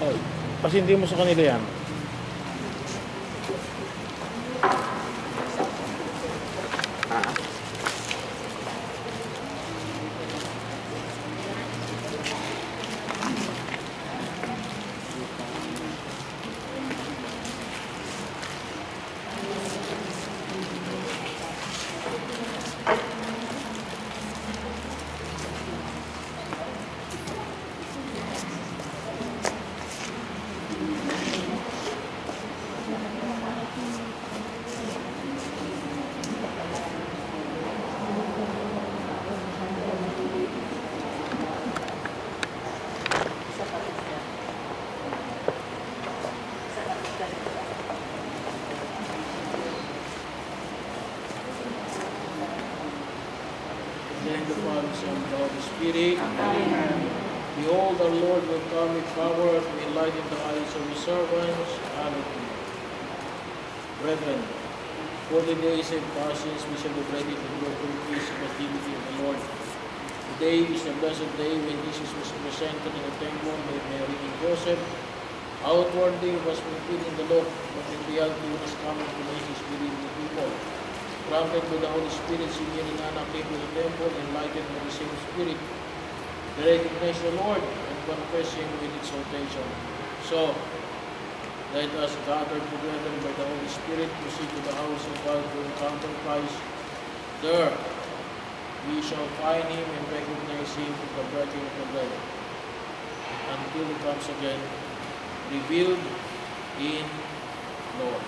Pasindi mo sa kanila yan. Spirit. Amen. Behold, our Lord will come with power to enlighten the eyes of his servants. Hallelujah. Brethren, 40 days have passed since we celebrated the glorious feast of nativity of the Lord. Today is the blessed day when Jesus was presented in the temple by Mary and Joseph. Outwardly he was fulfilling the law, but in reality he was coming to make his belief in the people. Granted by the Holy Spirit, Simeon and Anna came to the temple, enlightened by the same Spirit. They recognized the Lord and confessed him with exaltation. So, let us gather together by the Holy Spirit, proceed to the house of God to encounter Christ. There, we shall find him and recognize him in the breaking of the bread, until he comes again, revealed in Lord.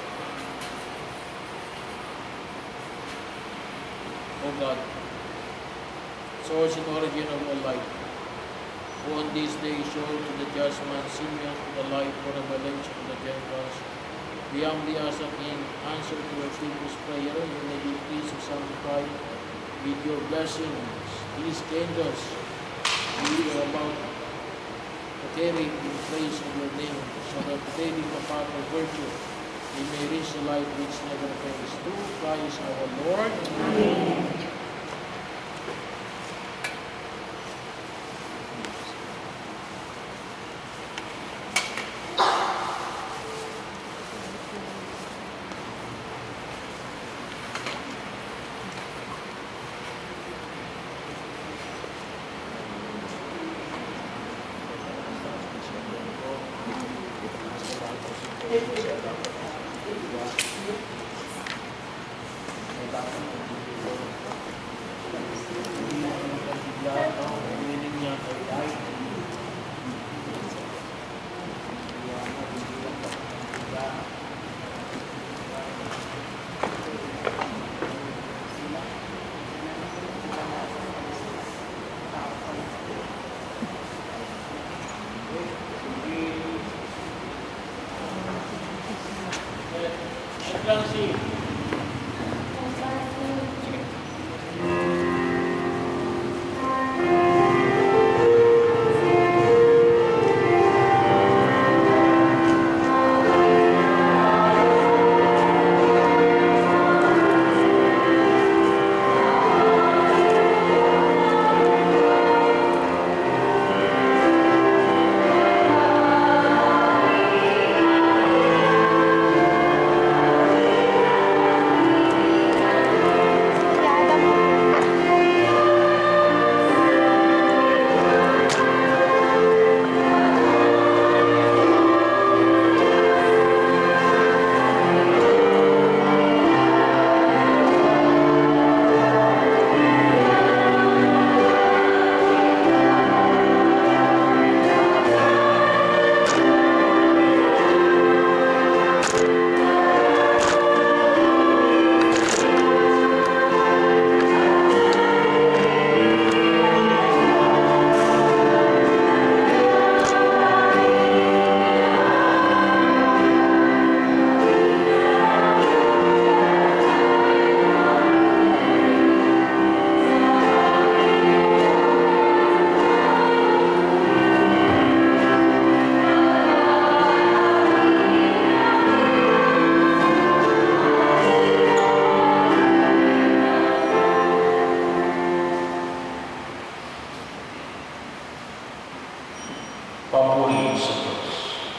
O God, source and origin of all life, who on this day showed to the just man Simeon the light for the revelation of the Gentiles, we humbly ask that in answer to your people's prayer, you may be pleased to sanctify with your blessings these candles we are about to carry in praise of your name, so that today in the path of virtue we may reach the light which never fails. Through Christ our Lord. Amen. Papuri sa Diyos.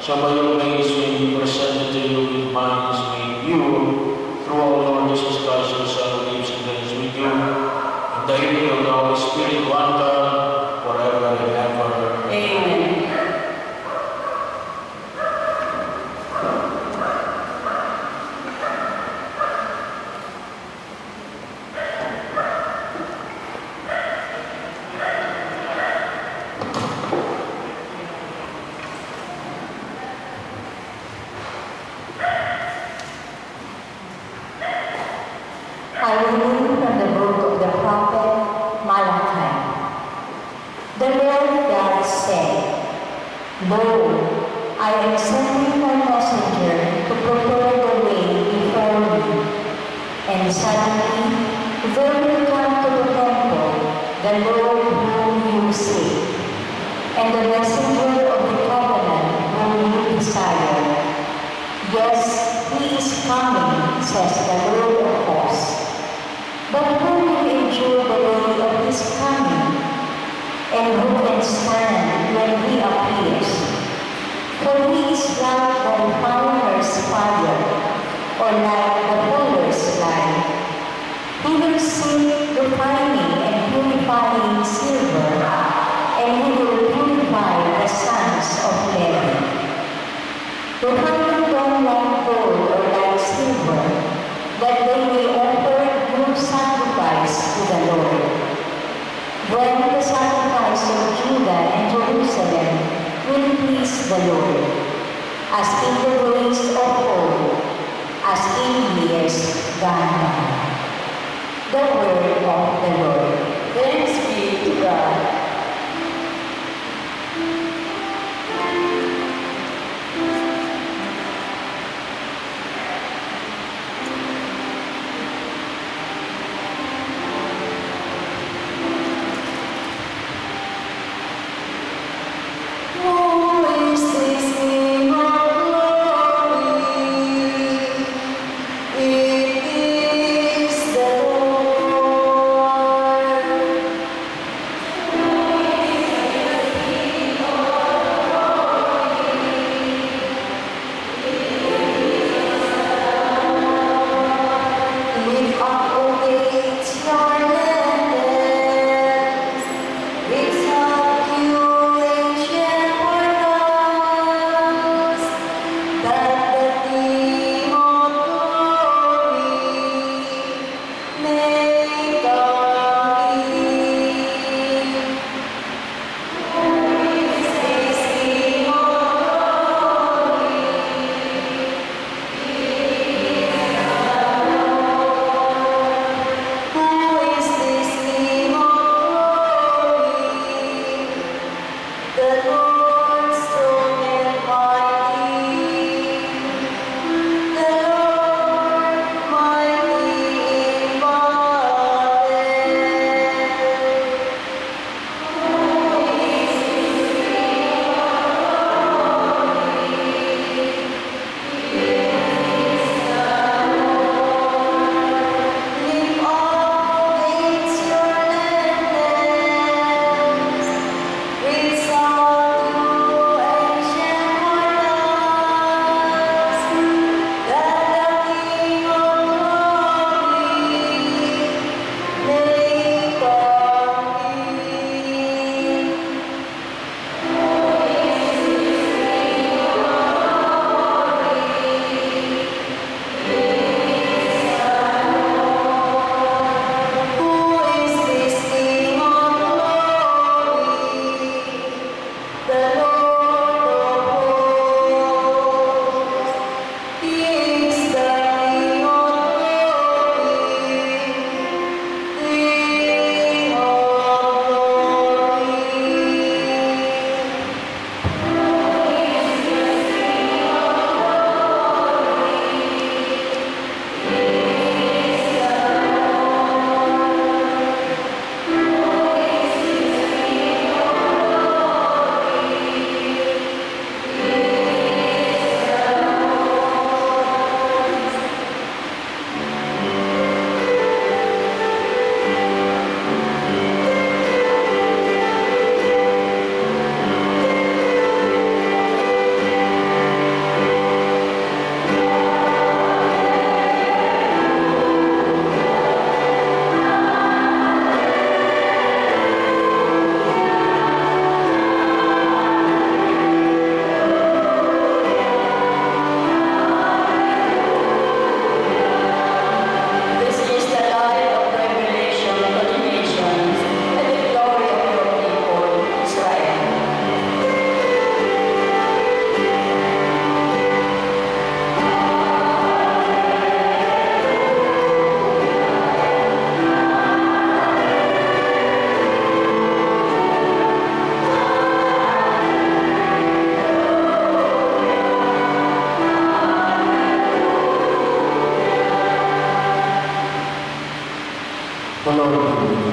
So by your grace, we present to you with minds made pure through our Lord Jesus Christ, whose Son lives and reigns with you, and the unity of the Holy Spirit, one God, forever and ever. Amen. I will read from the book of the prophet Malachi. The Lord God said, Lo, I am sending my messenger to prepare the way before me. And suddenly there will come to the temple the Lord whom you seek, and the messenger of the covenant whom you desire. Yes, he is coming, says the Lord of hosts. But who will endure the day of his coming? And who can stand when he appears? For he is like the refiner's fire, or like the fuller's lime. He will sit refining and purifying silver, and he will purify the sons of Levi. Refining them like gold or like silver, that they may offer good sacrifice to the Lord. Then the sacrifice of Judah and Jerusalem will please the Lord, as in the days of old, as in years gone by. The word of the Lord. Thanks be to God. Who is this King of glory? It is the Lord.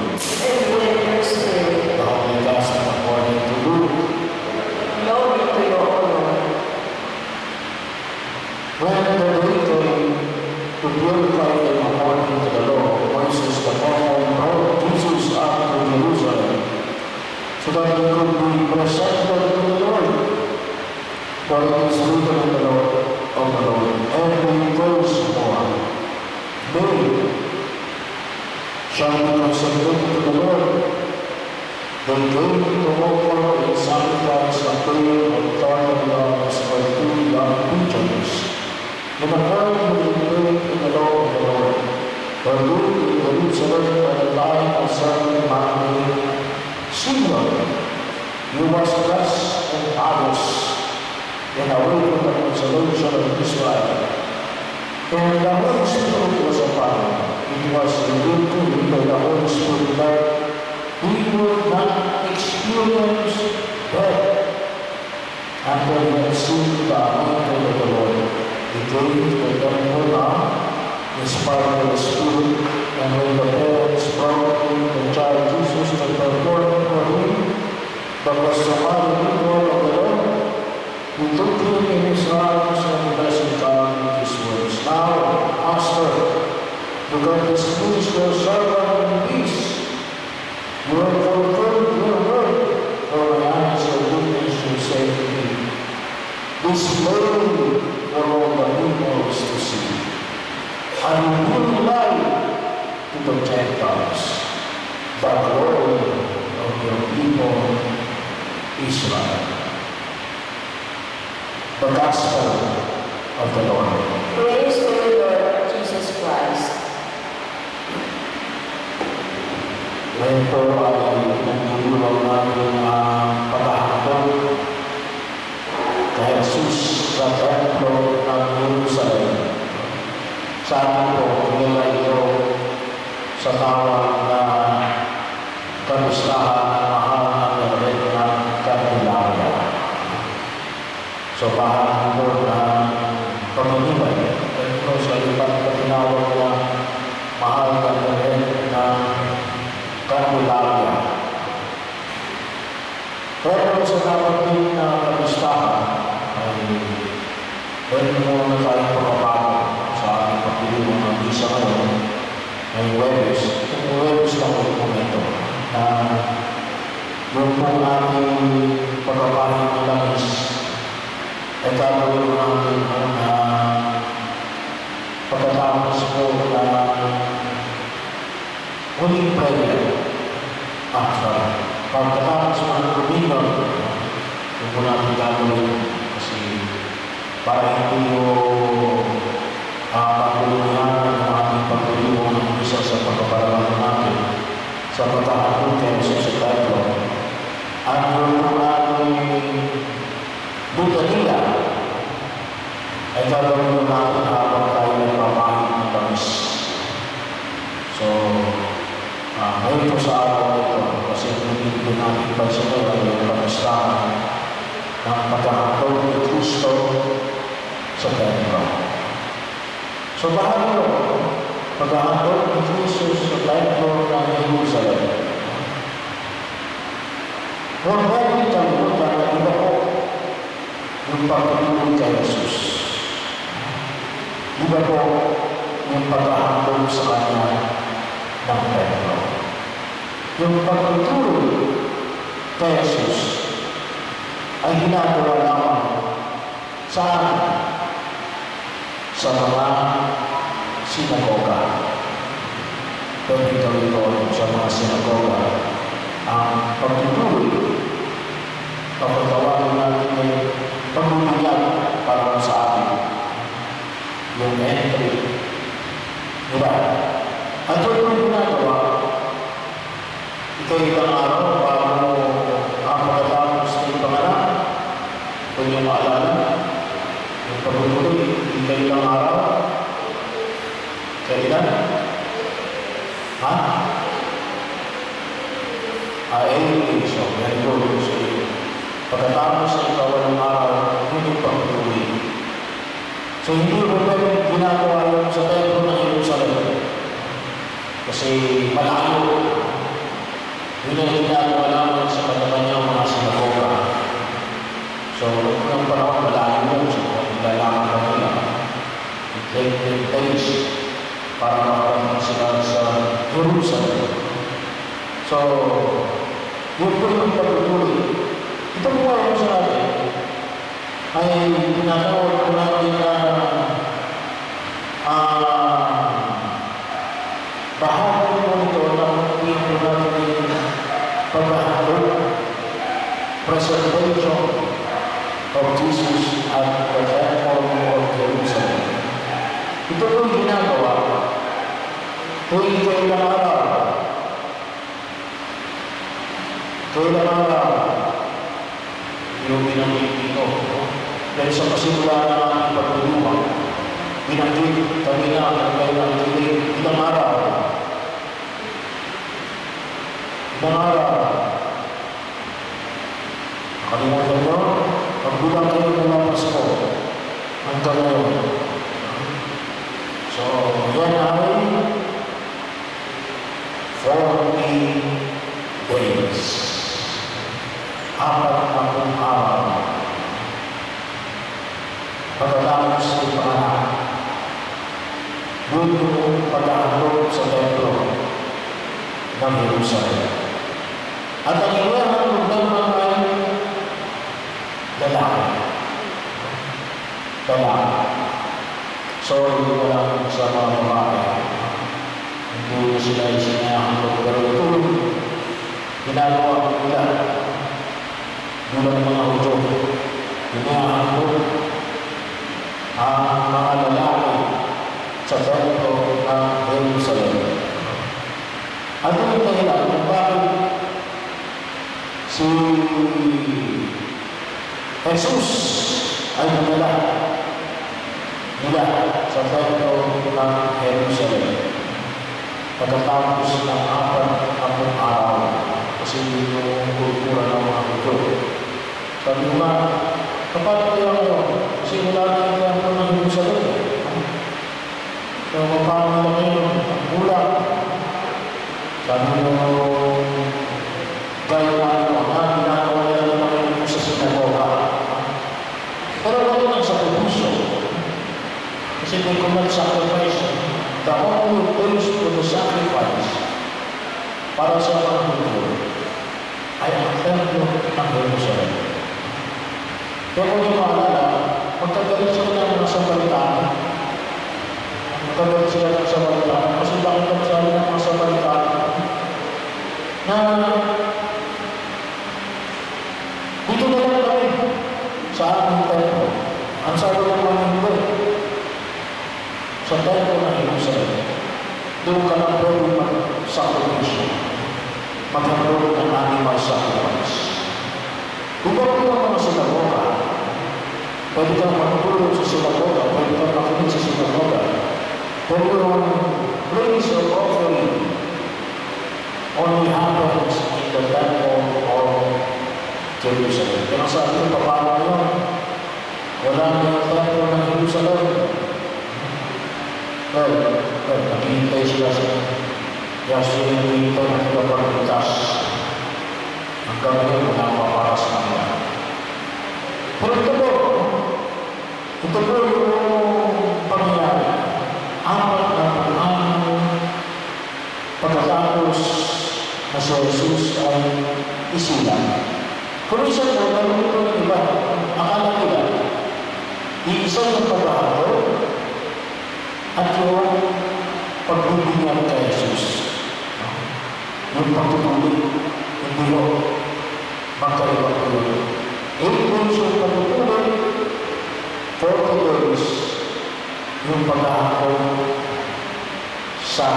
and with your spirit. The Holy Gospel according to Luke. Glory to you, O Lord. When the day came to purify them according to the law, Moses the prophet brought Jesus up to Jerusalem, so that he could be presented to the Lord. For it is written in the law of the Lord, every firstborn male shall be consecrated to the Lord. They came to offer in sacrifice a pair of turtle doves for 2 young pigeons, in accordance with the faith in the law of the Lord. For Luke in Jerusalem at the time of certain man named Simeon, he was dressed in pious and awaited the consolation of Israel. And the Holy Spirit was upon him. It was revealed to him by the Holy Spirit that he would not experience death until he had seen the anointing of the Lord. He came to the temple now, inspired by the Spirit, and when the parents brought him the child Jesus to perform for him, but was somebody before of the Lord, he took him in his arms and blessed God with his words. Now, Master, you can dismiss your servant in peace. You have fulfilled your word, for my eyes are witness you say to me. Display for all the peoples to see. I will bring light to the Gentiles, the glory of your people, Israel. The Gospel of the Lord. Praise to you, Lord Jesus Christ. Ngayon po ay nagdulong natin ang pagkakabot kay Jesus sa templo ng Jerusalem. Sa atin po, nilay ito sa tawag na kamustahan ng mahal na rin ng Candelaria. So, bahagi po ng pag-ibig. Ito sa iba't na tinawag na mahal na rin ng Candelaria. Pero sa dapat na kamustahan ay pwede mo na tayong pagpapago sa ating pagpiliwan ng isa ngayon ay Webes. Yung Webes lang po ito na yung pong ating pagpapago ng langis ay gagawin natin na pagkatapos po na huling prayer after. Pagkatapos po ng kuminon, yung po natin gagawin kasi para hindi yung pagpuluhan ng ating pagpuluhan ng isa sa pagpaparamang natin sa pagkakapun kayo sa September. At yung po natin Butania ay gagawin mo natin habang tayo nagpapahit ng tamis. So, ngayon po sa araw ito, kasi hindi po natin pansinay ay yung pamistahan ng pagkakataon ni Kristo sa templo. So, bahagi mo, pagkakataon ni Kristo sa templo ng Jerusalem. Huwag natin kalimutan na iba po yung pagpatuloy kay Jesus. Iba po yung pagkahandog sa kanya ng templo. Yung pagpatuloy kay Jesus ay ginagawa naman sa mga sinagoga. Pwede gawin ko sa mga sinagoga ang pagtutuloy. Pagkatawagin natin ay pagbubuyan para sa atin. Yung entry. Diba? At ito yung ginagawa, ikaw ibang araw bago ang pagkatapos ng pangalan. Kung yung maalala, yung pagbubuloy, ikaw ibang araw. Kailan? Ha? So, very good. So, pagkatapos ng ikaw ng araw, hindi pagbubuloy. So, hindi mo pwede ginagawa yung sa templo ng Jerusalem. Kasi malayo Yun ay ginagawa lamang sa kanya-kanyang mga sinagoga. So, noong panahon, malayo mo sa kanilang kanila. It take 10 days para makarating sila sa Jerusalem. So, yun po yung pagtutuloy. Ito po ay sa atin ay tinatawag ko natin na bahagi po nito na hindi po natin paghahandog, preservation of Jesus at the temple of Jerusalem. Ito po yung ginagawa tuwing kailang araw. Kailang araw yung binanggit dito. Dahil sa pasimula na ating pagtulungan, binanggit kami na ang kailang tuwing ilang araw. Ilang araw. Nakalimutan nyo, pagbulang kayo ng Pasko hanggang ngayon. So, yan ay 40 days. 40 araw. Pagkatapos ng panganak, yun yung pag-ahandog sa templo ng Jerusalem. At ang ilang problema ay lalaki. So, hindi ko lang sa mga babae. Hindi sila isinahandog. Pero ito, ginagawa nila. Bilang mga Hudyo, hinahandog ang mga lalaki sa templo ng Jerusalem. Ano yung dahilan kung bakit si Jesus ay nila sa templo ng Jerusalem pagkatapos ng 4 araw kasi yung kultura ng mga Hudyo. Sabi nga, kapag kaya ngayon, simula na yung templo ng Jerusalem, so paano na ngayon ang bulang? Sabi nyo, gaya na ginagawa nila naman sa sinagoga. Pero wala lang sa pagpuso. Kasi may command sacrifice. The only place for the sacrifice para sa mga Hudyo ay ang templo ng Jerusalem. Kaya kung yung maalala, magkagalit sila ng mga Samaritan. Magkagalit sila ng Samaritan. Kasi bakit nagsabi ng mga Samaritan na dito na lang kami sa ating templo. Ang sabi ng mga Hudyo, sa templo ng Jerusalem, doon ka lang pwede mag-sacrifice, magkaroon ng animal sacrifice. Kung bakit ang mga sinagoga, pwede kang matulog sa sinagoga, pwede kang makinig sa sinagoga, pero yung place of offering only happens in the temple of Jerusalem. Kaya sabi ng paano yun, wala na yung templo ng Jerusalem. Naghihintay sila sa Yahshua dito na nagpapagligtas. Hanggang ngayon, wala para sa kanila. Pero ito po yung pangyayari. 4 na pagkatapos na si Jesus ay isilang. Kung isa po, meron ito ng iba. Akala nila, iisa yung pagkakataon at yung pagbibigyan kay Jesus. Yung pagtutuloy, hindi mo magkaiba ko yun. 8 days yung pagtutuloy, 40 days yung pag-aakon sa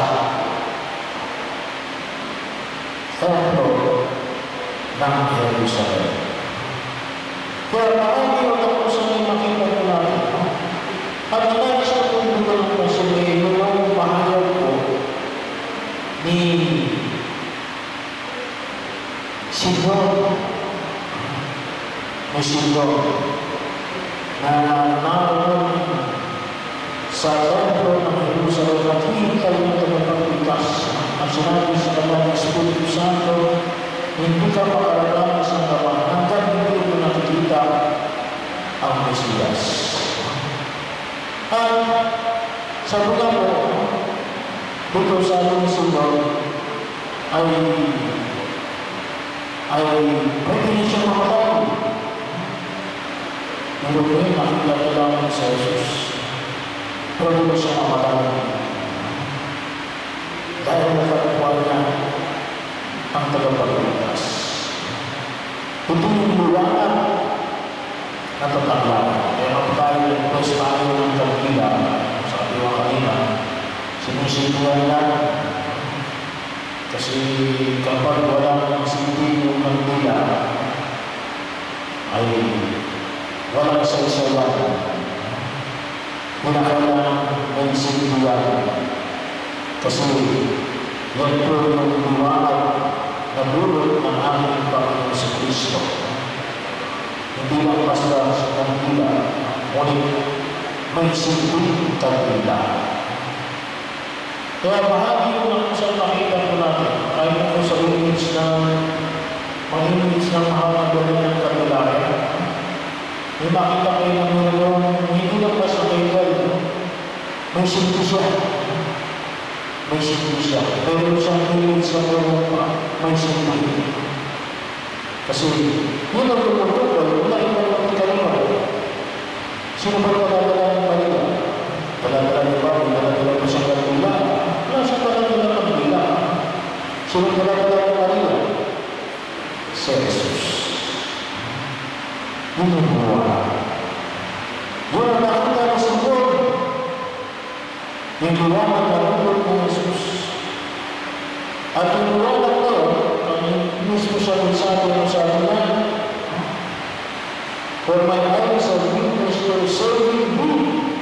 templo ng Jerusalem. Kaya marami yung ako sa may makita ko natin. At nais ko kung dito ng kasi yung pahayag ko ni Sidon na naroon sa templo ng Jerusalem at hihintay ng tagapagligtas ang sinabi sa kanyang Espiritu Santo sabi nga po, dito sa ating sunod ay pwede niya siyang mamatay. Pero ngayon, nakikita lang sa Jesus. Pwede ba siya mamatay? Dahil nakakuha niya ang tagapagligtas. Ito yung liwanag na tatanglanan. Kaya kapag tayo nag-press tayo ng kagila, sabi ko kanina, sinusintuhan lang. Kasi kapag walang sinti yung kagila, ay walang saysayan. Pinakailangan may sintuhan. Kasi yan po yung liwanag na dulot ng aming Panginoon sa Kristo. Hindi lang basta sa kagila, ngunit may sinting kagila. Kaya bahagi ko lang sa pakita po natin, kahit po sa image ng mahalaga ng kagilayan, may makita kayo ng mayroon, hindi lang basta kagila, may sinti siya. May sinti siya. Pero siyang image na mayroon pa, may sinti. Kasi yun ang tumutukoy, wala ibang magkikaliman. Sino ba nagadala ng Maria? Daladala ni Bobby, daladala mo siyang kagila. Wala siyang daladala ng kagila. Sino daladala ng Maria? Si Jesus. Yun ang buwan. Yun ang nakita ng Senyor. Yung liwanag na tulog ng Jesus. At yung liwanag na mismo siya nagsabi ng sabi niya, for my eyes are witness to serving you.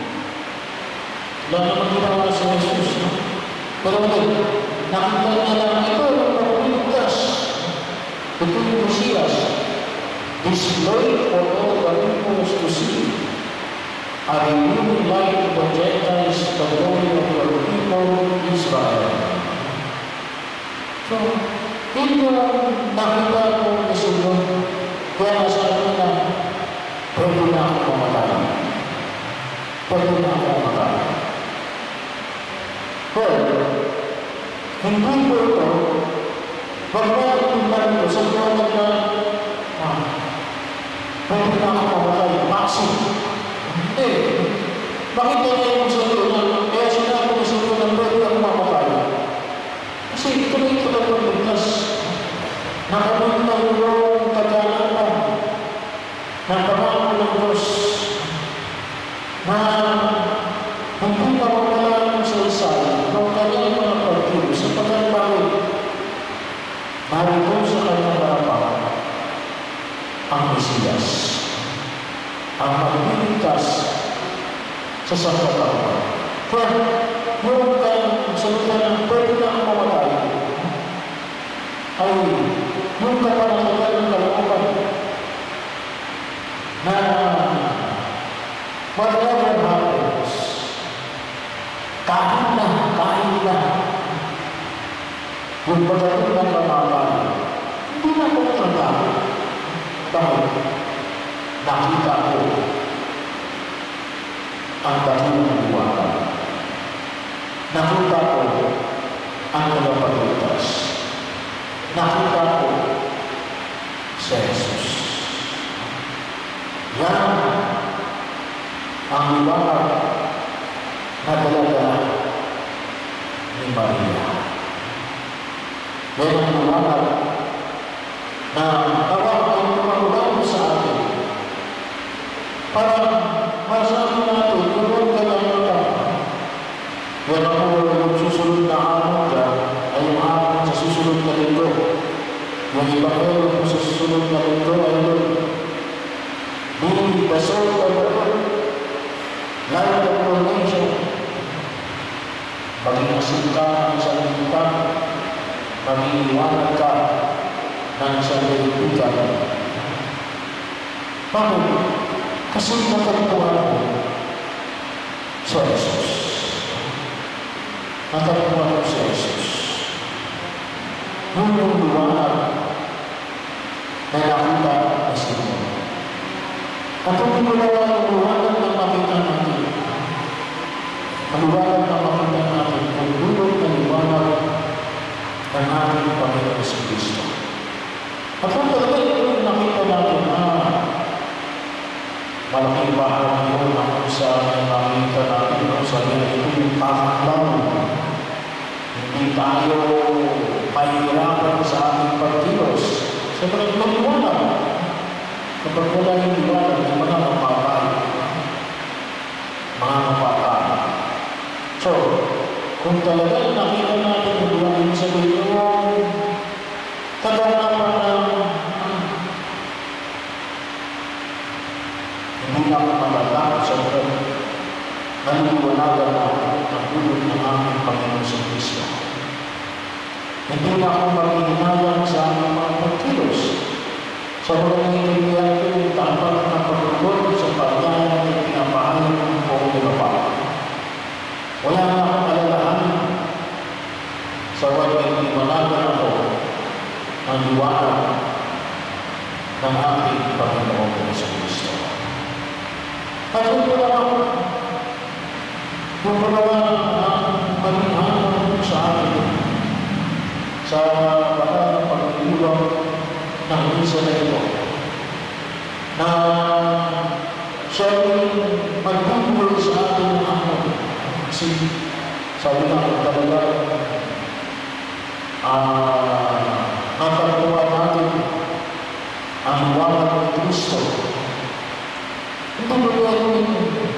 Wala naman ginawa sa Jesus. Pero nakita niya lang ito ng pagpiligtas. Ito yung Mesias. Displayed for all the peoples to see. A renewing light to the Gentiles, the glory of your people, Israel. So, yun yung nakita ko ni Senyor. Kaya nasabi na, pwede na ako mamatay. Pwede na ako mamatay. Well, hindi po ito, pagkakit tingnan ito, sa liwanag na, pwede na ako mamatay. Maxim. Hindi. Bakit na yung Senyor na, kaya sinabi ni Senyor na pwede na ako mamatay? Kasi ito na ito na pagligtas. Nakamit na yung kaganapan ng pangako ng Diyos na hindi pa magkala ng saysay ng kanyang mga pagkilos sa pagkakabalik. Narito sa kanyang harapan ang Mesiyas, ang magliligtas sa sangkatauhan. Kaya yung salita ng pwede na ang mamatay ay yung kapanalan ng kalooban na whatever happens, kahit na yung pagdating ng kamalan, hindi na ako matanda. Dahil nakita ko ang dating ng liwanag. Nakita ko ang tagapagligtas. Nakita ko si Jesus. Yan ang liwanag na dala ni Maria. Yan ang liwanag na tawag ang tumagulong sa atin para masabi natin kung huwag ka lang ito. Yan ako yung susunod na araw dyan ay yung araw sa susunod na linggo. Yung iba kayo sa susunod na linggo ay yun. Being the soul of the Lord, light of the nation. Maging asin ka ng isang liputan, maging iwanag ka ng isang liputan. Bakit? Kasi natagpuan mo sa Jesus. Natagpuan mo sa Jesus. Yung liwanag na nakita na sila. At kung ginawa ang liwanag na makita natin, ang liwanag Panginoon sa Kristo. At kung talaga ito nakita natin na malaking bahagi yun na kung saan nakita natin sa ito yung kakalaw. Hindi tayo mahihirapan sa ating pagkilos. Siyempre, maliwanag. Kapag wala yung liwanag, yung mga mapapay. Mga mapapay. So, kung talaga nakita natin yung liwanag sa iyo, kaganapan ng hindi na ako matatapos sa mga naliwanagan ako ng tulog ng aming Panginoon sa Kristo. Hindi na ako maghihinayang sa aming mga pagkilos. Sa mga nangyayari ko yung tapat na pagkakot sa pagkain na pinapahayag ng buong Baba. Wala na akong alalahanin sa walang liwanagan ako ng liwanag ng ating Panginoon sa Kristo. At kung wala ako, kung wala ang malinhanan sa akin, sa bakal ng pagkululang ng isa na ito, na siya ay magbubuhay sa atin ng amon. Kasi sabi na kung talaga, natagpuan natin ang liwanag ng Kristo. Ito ba yung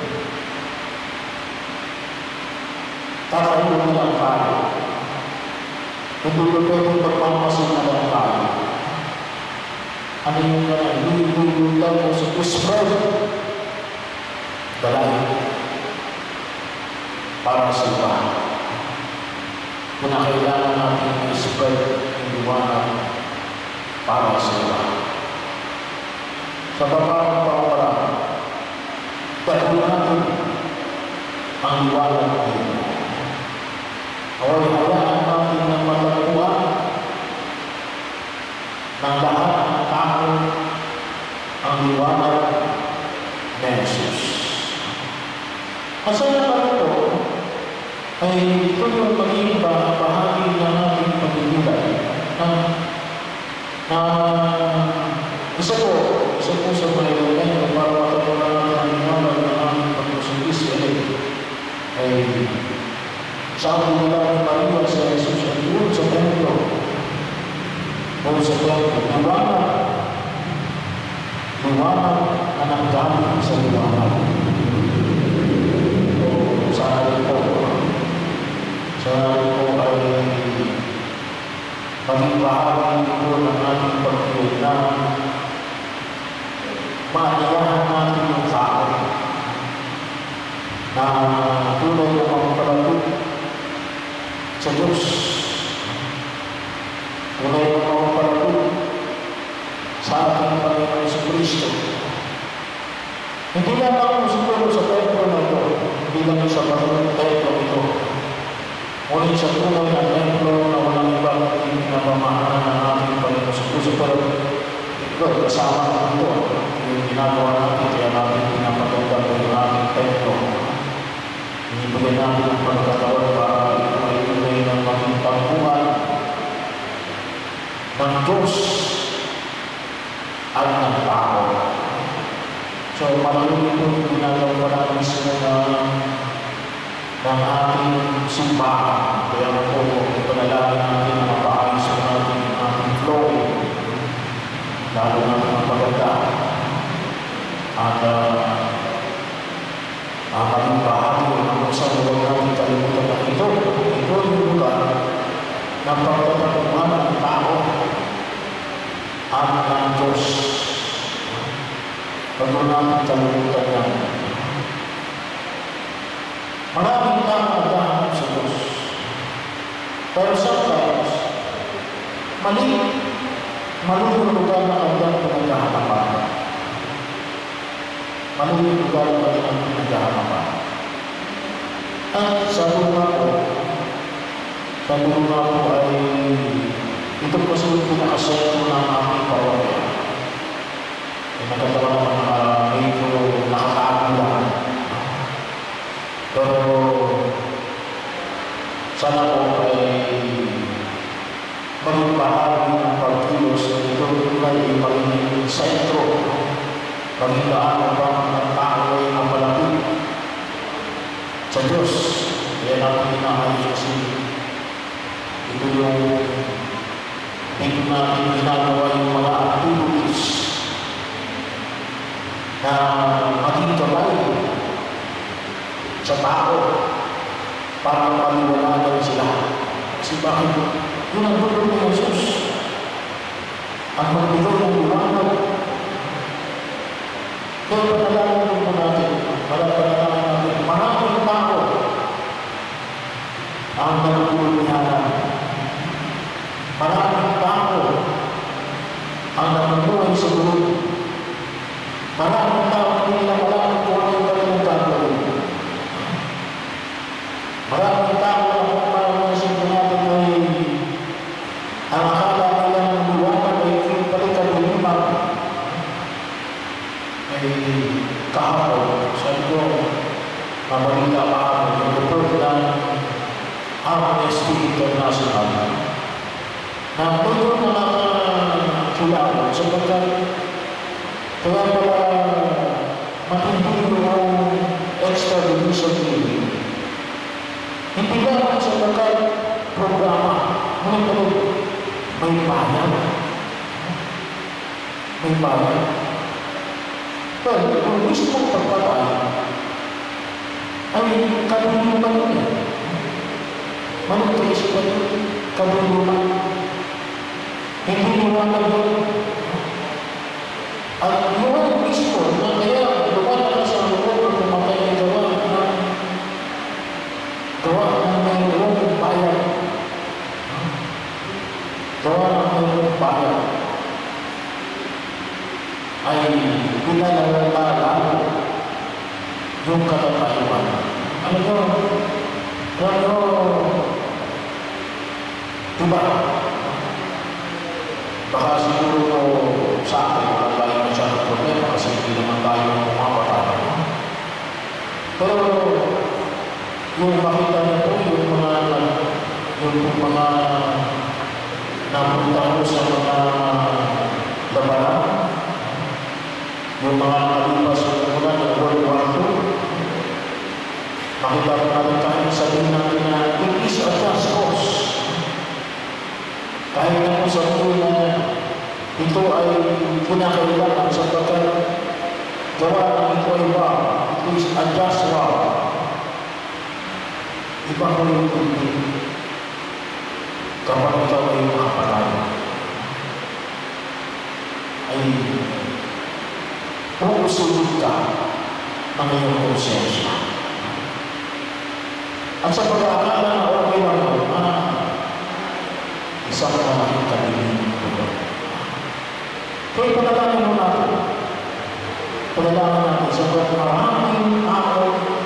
tatayong na lang tayo? Ito ba yung pagpapasok na lang tayo? Ano yung nilululang mo sa spread? Balay para sa iba. Kung kailangan natin i-spread yung liwanag para sa iba. Sa babaeng pawala, dahil natin ang liwanag ng Diyos. Away hayaan natin na matagpuan ng lahat ng tao ang liwanag ng Jesus. Kasi naman ito ay ito yung maging bahagi ng ating pagdilay na isa po sa mga para matagpuan natin ang liwanag ng ating pagdilay ay sabi nila ni Maria sa Jesus ay yun sa templo. O sa templo, liwanag na nanggaling sa liwanag. O sa hari po ay maging bahagi ito ng ating pagkilig na maaliyahan natin yung tao na tunay na magpapalapit sa Diyos. Tunay na magpapalapit sa ating Panginoon sa Kristo. Hindi lamang siguro sa templo na ito, hindi lang sa bagong templo ito. Ngunit sa tunay na templo na walang ibang pinapamahalan ng ating Panginoon sa Kristo. Pero ito, kasama na ito. Yung ginagawa natin, kaya natin pinapaganda yung ating templo. Ibigay natin ang pagkakawal para ito ay tunay ng maging pagbuhan ng Diyos at ng tao. So, malaking ito yung ginagawa na mismo ng ating simbahan. Kaya po, ipanalangin natin ang mapaayos ng ating flowing, lalo natin ang pagkakawal. At maging bahagi ng sa lugar natin kalimutan na ito. Ito yung lugar ng pagtatapuan ng tao at ng Diyos. Pag natin kalimutan yan. Maraming tao naghahanap sa Diyos. Pero sometimes, mali yung lugar na kanyang pinaghahanapan. Mali yung lugar na kanyang pinaghahanapan. At sa luma po ay ito po sa pinakasentro ng aming parokya. Ay nagkatawa ng mga medyo nakakagulan. Pero sana po ay maging bahagi ng pagkilos na ito ay magiging sentro, maging gaano bang ang tao ay napalapit sa Diyos. Kaya natin inaayos kasi ito yung dito natin ginagawa yung mga activities na maging gabay sa tao para maliwanagan sila. Kasi bakit? Yun ang tulong ni Jesus. Ang magbigay ng liwanag. Kaya panalangin po natin, panalangin natin, maraming tao ang nagtulungan. Maraming tao ang namumuhay sa gulo. Maraming tao ang hindi na maraming kung ano yung kanilang gagawin. Maraming tao ang parang nasin natin ay ang akala nila ng liwanag ay palikaliniman ay kahapon. Sabi ko, mabalita kahapon yung report ng Amnesty International na ito na nakakilala sapagkat kaya pala matindi yung extradition hearing. Hindi lang sapagkat programa, ngunit may bayan. May bayan. Pero kung gusto mong pagpatay, ay kabuluman yun eh. Manong-trace pa yun, kabuluman. Hindi liwanag yun. At yun mismo na kaya luwan na sa loob ng pumatay ng gawa ng mayroong bayan. Gawa ng mayroong bayan ay pinalalaman yung katatayuan. Ano yun? Ano? Diba? Baka siguro sa akin, wala tayo masyadong problema kasi hindi naman tayo pumapatay. Pero yung makita niyo po, yung mga napunta ko sa mga labanan, yung mga nakalipas mula ng World War II, makita ko natin kahit sabihin natin na it is a just cause. Kahit na po sabihin na ito ay kinakailangan sapagkat gawa ng ito ay ba, it is a just war. Iba ko yung hindi kapag ikaw ay makapatay ay uusulog ka ng iyong konsensya. At sa pag-aakala na okay lang yun, isang malaking kaliling ito. Kaya panalangin mo natin. Panalangin natin sapagkat maraming tao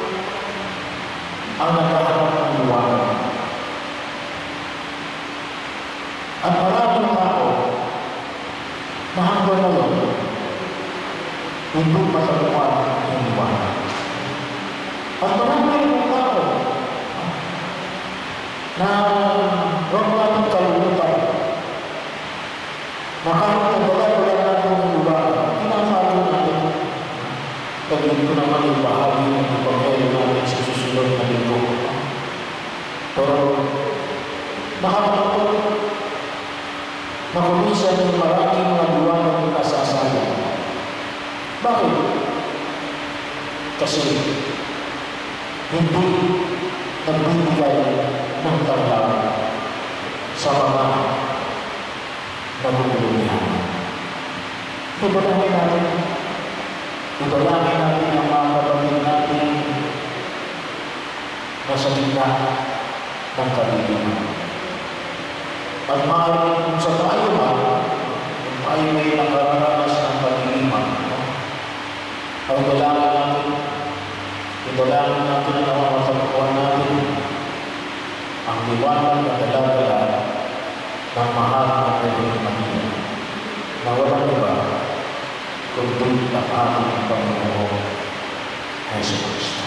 ang naghahanap ng liwanag. At maraming tao na hanggang ngayon hindi matagawa ng liwanag. At maraming tao na huwag natin kalimutan na kahit nagdala natin ng liwanag, tinatago natin. Pagdating ko naman yung bahagi ng ipamelo natin sa susunod na linggo. Pero nakakapagod na kumisan yung maraming mga liwanag na nasasayang. Bakit? Kasi hindi nagbibigay ng tanglaw sa mga nabubuluhan. Ibalangin natin. Ibalangin natin ang mga kapatid natin na sa gitna ng kadiliman. At maaaring kung sa tayo man, kung tayo may nakararanas ng kadiliman, ay ibalangin natin ang mga matagpuan natin ang liwanag na dala-dala ng mahal na Virgin Maria na walang iba kundi ang ating Panginoon Jesus Cristo.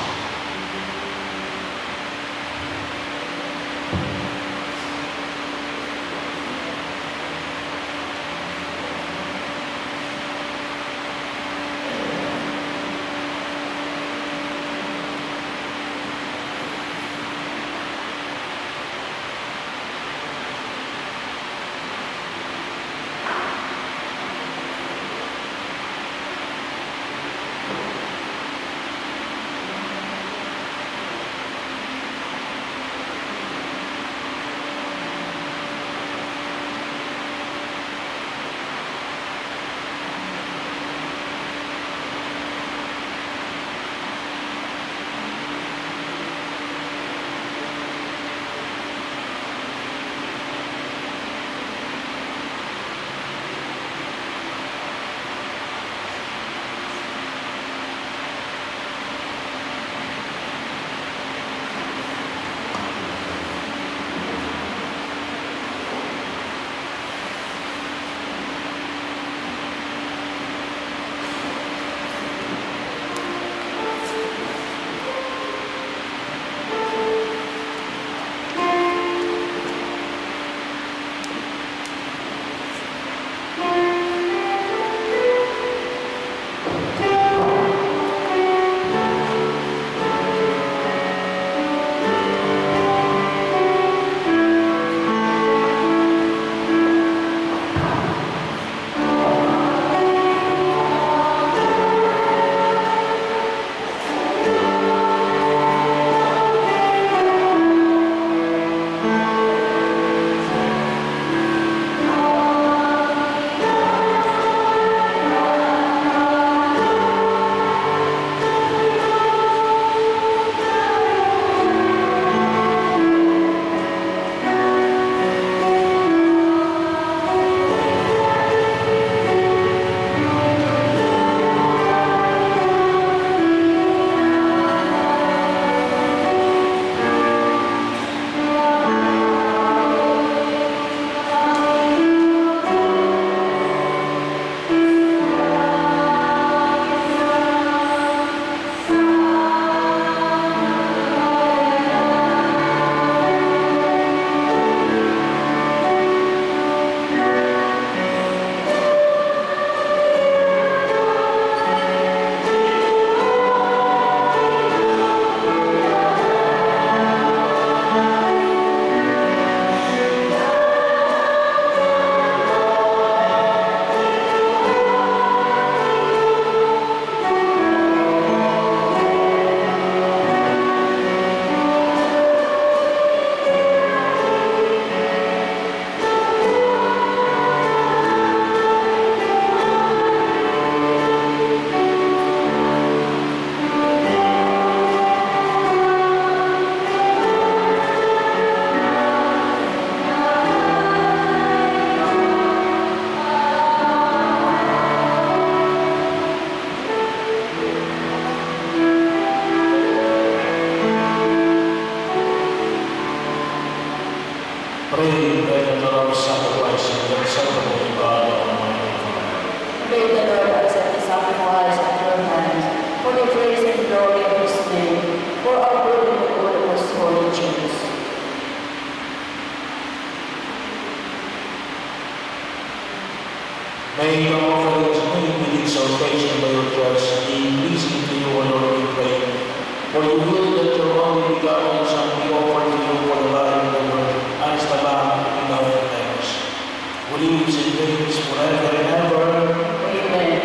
May the offerings made with exaltation by your trust be pleasing to you, O Lord, we pray. For you will that your only begotten Son be offered to you for the life of the world, as the Lamb without blemish, who lives and reigns forever and ever. Amen.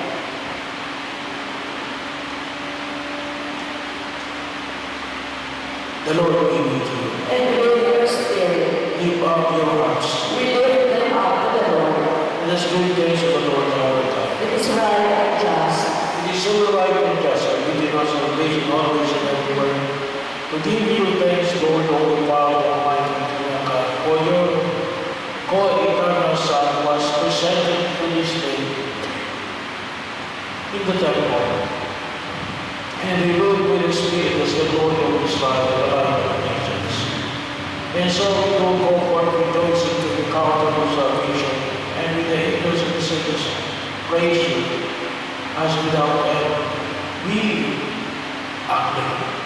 The Lord be with you. And with your spirit, Lift up your hearts. we lift them up to the Lord. Let us give thanks to the Lord our God. It is right and just. It is so right and just, our duty and our salvation always and everywhere, to give you thanks, Lord, Holy Father, Almighty, True God, for your co-eternal Son was presented to this day in the temple, and he ruled with his spirit as the Lord of his life, the light of the nations. And so we will go forth rejoicing to encounter your salvation, and with the angels and the saints praise you, as without end we acclaim.